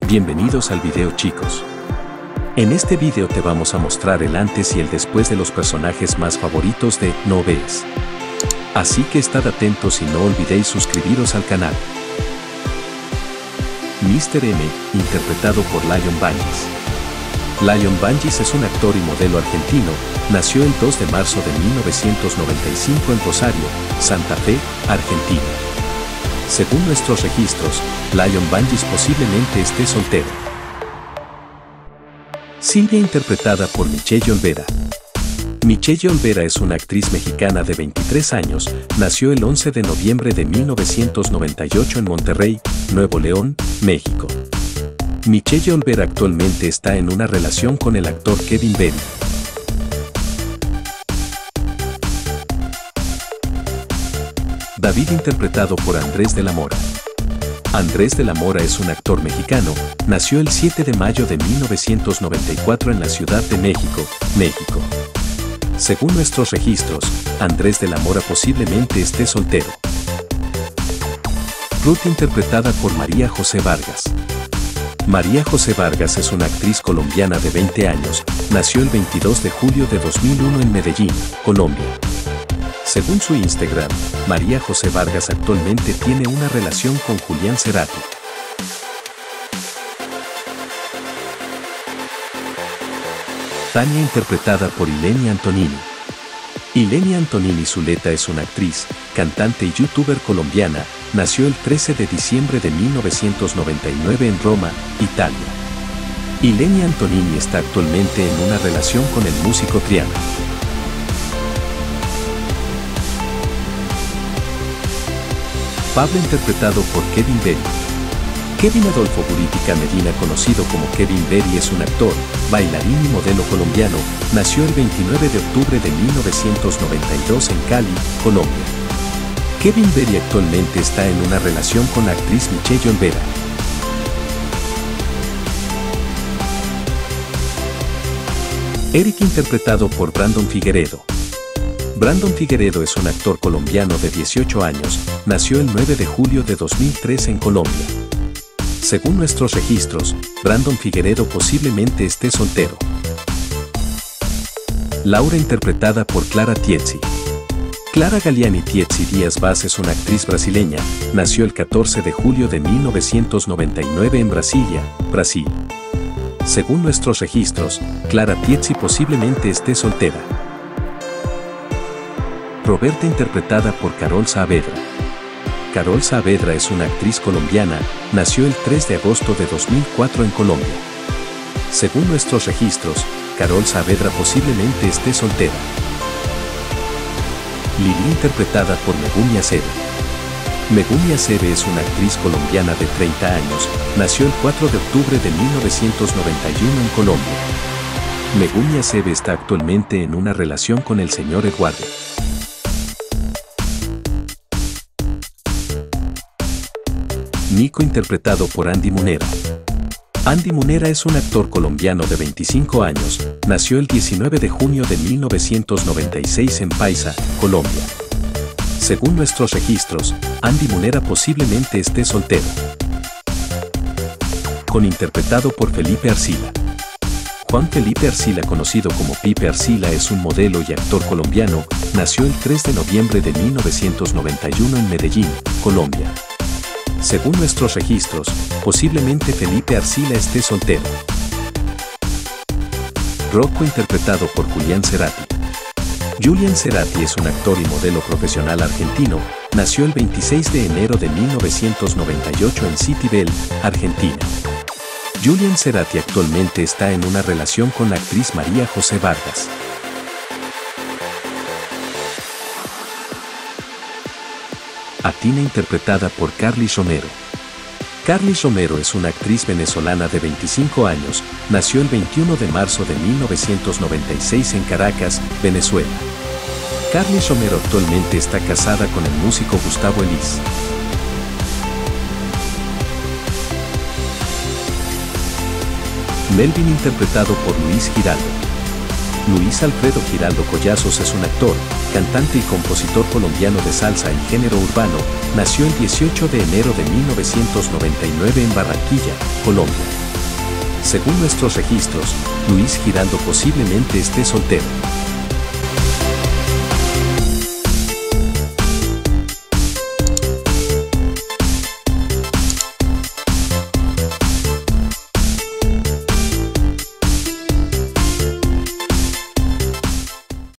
Bienvenidos al video, chicos. En este video te vamos a mostrar el antes y el después de los personajes más favoritos de No Ves. Así que estad atentos y no olvidéis suscribiros al canal. Mr. M, interpretado por Lion Banges. Lion Banges es un actor y modelo argentino, nació el 2 de marzo de 1995 en Rosario, Santa Fe, Argentina. Según nuestros registros, Lion Banges posiblemente esté soltero. Silvia, interpretada por Michelle Olvera. Michelle Olvera es una actriz mexicana de 23 años, nació el 11 de noviembre de 1998 en Monterrey, Nuevo León, México. Michelle Olvera actualmente está en una relación con el actor Kevin Berry. David, interpretado por Andrés de la Mora. Andrés de la Mora es un actor mexicano, nació el 7 de mayo de 1994 en la Ciudad de México, México. Según nuestros registros, Andrés de la Mora posiblemente esté soltero. Ruth, interpretada por María José Vargas. María José Vargas es una actriz colombiana de 20 años, nació el 22 de julio de 2001 en Medellín, Colombia. Según su Instagram, María José Vargas actualmente tiene una relación con Julián Cerati. Tania, interpretada por Ilenia Antonini. Ilenia Antonini Zuleta es una actriz, cantante y youtuber colombiana, nació el 13 de diciembre de 1999 en Roma, Italia. Ilenia Antonini está actualmente en una relación con el músico Triana. Pablo, interpretado por Kevin Berry. Kevin Adolfo Buritica Medina, conocido como Kevin Berry, es un actor, bailarín y modelo colombiano, nació el 29 de octubre de 1992 en Cali, Colombia. Kevin Berry actualmente está en una relación con la actriz Michelle Olvera. Eric, interpretado por Brandon Figueredo. Brandon Figueredo es un actor colombiano de 18 años, nació el 9 de julio de 2003 en Colombia. Según nuestros registros, Brandon Figueredo posiblemente esté soltero. Laura, interpretada por Clara Tiezzi. Clara Galiani Tiezzi Díaz Vaz es una actriz brasileña, nació el 14 de julio de 1999 en Brasilia, Brasil. Según nuestros registros, Clara Tiezzi posiblemente esté soltera. Roberta, interpretada por Carol Saavedra. Carol Saavedra es una actriz colombiana, nació el 3 de agosto de 2004 en Colombia. Según nuestros registros, Carol Saavedra posiblemente esté soltera. Lili, interpretada por Megumi Acebe. Megumi Acebe es una actriz colombiana de 30 años, nació el 4 de octubre de 1991 en Colombia. Megumi Acebe está actualmente en una relación con el señor Eduardo. Nico, interpretado por Andy Munera. Andy Munera es un actor colombiano de 25 años, nació el 19 de junio de 1996 en Paisa, Colombia. Según nuestros registros, Andy Munera posiblemente esté soltero. Con, interpretado por Felipe Arcila. Juan Felipe Arcila, conocido como Pipe Arcila, es un modelo y actor colombiano, nació el 3 de noviembre de 1991 en Medellín, Colombia. Según nuestros registros, posiblemente Felipe Arcila esté soltero. Rocco, interpretado por Julián Cerati. Julián Cerati es un actor y modelo profesional argentino, nació el 26 de enero de 1998 en City Bell, Argentina. Julián Cerati actualmente está en una relación con la actriz María José Vargas. Atina, interpretada por Carlis Romero. Carlis Romero es una actriz venezolana de 25 años, nació el 21 de marzo de 1996 en Caracas, Venezuela. Carlis Romero actualmente está casada con el músico Gustavo Elis. Melvin, interpretado por Luis Giraldo. Luis Alfredo Giraldo Collazos es un actor, cantante y compositor colombiano de salsa y género urbano, nació el 18 de enero de 1999 en Barranquilla, Colombia. Según nuestros registros, Luis Giraldo posiblemente esté soltero.